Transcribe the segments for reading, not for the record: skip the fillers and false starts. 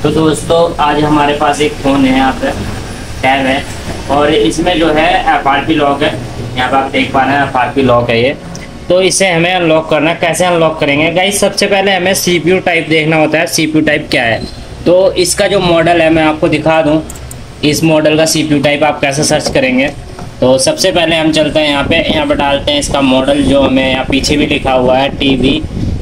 तो दोस्तों आज हमारे पास एक फ़ोन है, यहाँ पे टैब है और इसमें जो है FRP लॉक है। यहाँ पे आप देख पा रहे हैं FRP लॉक है ये। तो इसे हमें अनलॉक करना है। कैसे अनलॉक करेंगे गाइस? सबसे पहले हमें CPU टाइप देखना होता है, CPU टाइप क्या है। तो इसका जो मॉडल है मैं आपको दिखा दूँ, इस मॉडल का CPU टाइप आप कैसे सर्च करेंगे। तो सबसे पहले हम चलते हैं यहाँ पे डालते हैं इसका मॉडल, जो हमें यहाँ पीछे भी लिखा हुआ है TV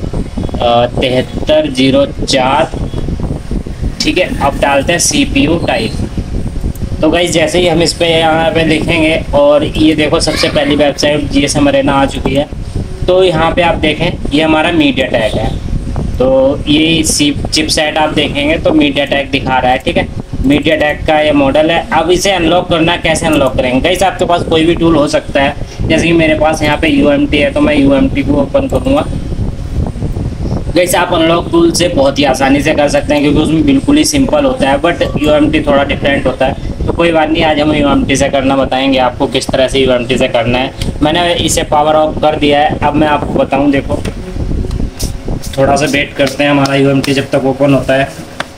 7304। ठीक है, अब डालते हैं CPU टाइप। तो गाइस जैसे ही हम इस पे यहाँ पे लिखेंगे और ये देखो सबसे पहली वेबसाइट GSM Arena आ चुकी है। तो यहाँ पे आप देखें ये हमारा MediaTek है। तो ये चिपसेट आप देखेंगे तो MediaTek दिखा रहा है। ठीक है, MediaTek का ये मॉडल है। अब इसे अनलॉक करना, कैसे अनलॉक करेंगे गाइस? आपके पास कोई भी टूल हो सकता है, जैसे कि मेरे पास यहाँ पे UMT है तो मैं UMT को ओपन करूँगा। गाइस आप अनलॉक टूल से बहुत ही आसानी से कर सकते हैं, क्योंकि उसमें बिल्कुल ही सिंपल होता है, बट UMT थोड़ा डिफरेंट होता है। तो कोई बात नहीं, आज हम UMT से करना बताएंगे आपको किस तरह से UMT से करना है। मैंने इसे पावर ऑफ कर दिया है। अब मैं आपको बताऊं, देखो थोड़ा सा वेट करते हैं हमारा UMT जब तक ओपन होता है।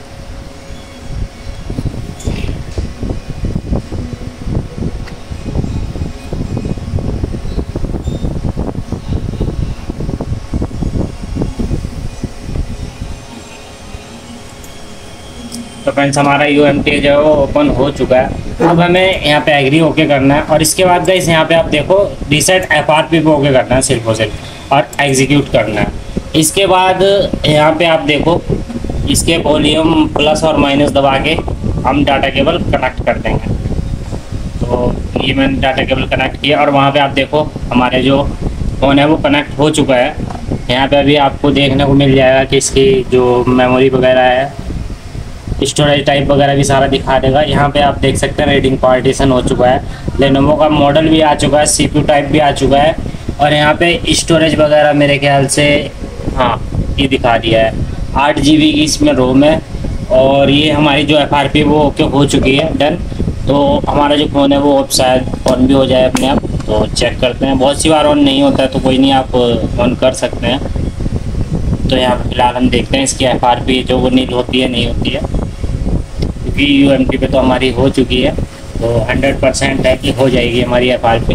तो फ्रेंड्स हमारा UMT जो है वो ओपन हो चुका है। अब हमें यहाँ पे एग्री ओके करना है और इसके बाद गाइस यहाँ पे आप देखो रीसेट FRP पे ओके करना है सिर्फ और सिर्फ, और एग्जीक्यूट करना है। इसके बाद यहाँ पे आप देखो इसके वॉल्यूम प्लस और माइनस दबा के हम डाटा केबल कनेक्ट कर देंगे। तो ये मैंने डाटा केबल कनेक्ट किया और वहाँ पे आप देखो हमारे जो फ़ोन है वो कनेक्ट हो चुका है। यहाँ पे अभी आपको देखने को मिल जाएगा कि इसकी जो मेमोरी वगैरह है, स्टोरेज टाइप वगैरह भी सारा दिखा देगा। यहाँ पे आप देख सकते हैं रीडिंग पार्टीशन हो चुका है, लेनोवो का मॉडल भी आ चुका है, CPU टाइप भी आ चुका है, और यहाँ पे स्टोरेज वगैरह मेरे ख्याल से हाँ ये दिखा दिया है। 8 GB की इसमें रोम है और ये हमारी जो FRP वो ओके हो चुकी है, डन। तो हमारा जो फ़ोन है वो अब शायद ऑन भी हो जाए अपने आप। तो चेक करते हैं, बहुत सी बार ऑन नहीं होता है तो कोई नहीं, आप ऑन कर सकते हैं। तो यहाँ पर फिलहाल हम देखते हैं इसकी FRP जो वो नील होती है नहीं होती है, क्योंकि UMT पे तो हमारी हो चुकी है। तो 100% है कि हो जाएगी हमारी FRP।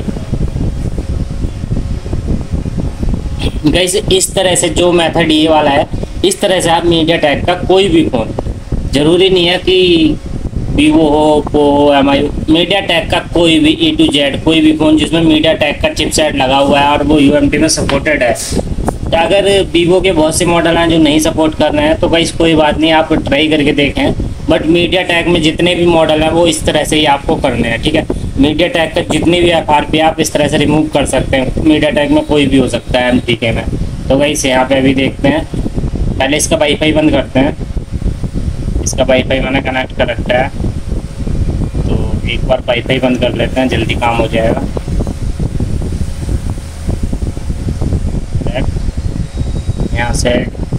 गाइस इस तरह से जो मेथड ये वाला है, इस तरह से आप MediaTek का कोई भी फ़ोन, ज़रूरी नहीं है कि Vivo हो, Oppo हो, MI, MediaTek का कोई भी A to Z कोई भी फ़ोन जिसमें MediaTek का चिपसेट लगा हुआ है और वो UMT में सपोर्टेड है। तो अगर Vivo के बहुत से मॉडल हैं जो नहीं सपोर्ट कर रहे हैं तो गाइस कोई बात नहीं, आप ट्राई करके देखें। बट MediaTek में जितने भी मॉडल हैं वो इस तरह से ही आपको करने हैं। ठीक है, MediaTek का जितनी भी FRP आप इस तरह से रिमूव कर सकते हैं। MediaTek में कोई भी हो सकता है MTK में। तो गाइस यहाँ पे अभी देखते हैं, पहले इसका वाईफाई बंद करते हैं। इसका वाईफाई मैंने कनेक्ट कर रखा है, तो एक बार वाईफाई बंद कर लेते हैं, जल्दी काम हो जाएगा। यहाँ से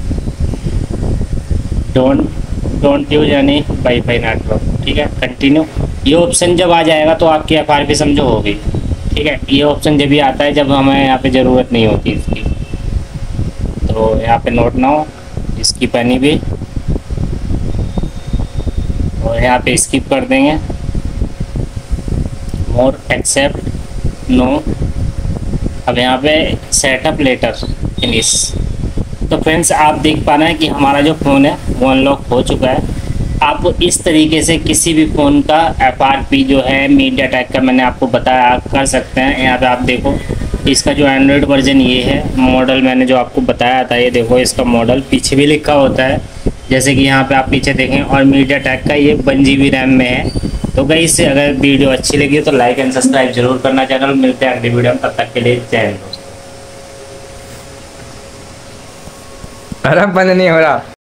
डोंट यूज यानी वाईफाई नेटवर्क। ठीक है, कंटिन्यू। ये ऑप्शन जब आ जाएगा तो आपकी FRP समझो होगी। ठीक है, ये ऑप्शन जब भी आता है जब हमें यहाँ पे ज़रूरत नहीं होती इसकी। तो यहाँ पे नोट ना हो, स्किप एनी भी, और यहाँ पे स्किप कर देंगे, मोर, एक्सेप्ट, नो। अब यहाँ पे सेटअप लेटर, फिनिश। तो फ्रेंड्स आप देख पा रहे हैं कि हमारा जो फ़ोन है वो अनलॉक हो चुका है। आप इस तरीके से किसी भी फ़ोन का FRP जो है MediaTek का मैंने आपको बताया आप कर सकते हैं। यहाँ पे आप देखो इसका जो एंड्रॉयड वर्जन ये है, मॉडल मैंने जो आपको बताया था, ये देखो इसका मॉडल पीछे भी लिखा होता है, जैसे कि यहाँ पे आप पीछे देखें, और MediaTek का ये 1 GB रैम में है। तो गाइस अगर वीडियो अच्छी लगी तो लाइक एंड सब्सक्राइब जरूर करना चैनल। मिलते हैं अगली वीडियो में, तब तक के लिए जय हिंद। अरे बंद नहीं हो रहा।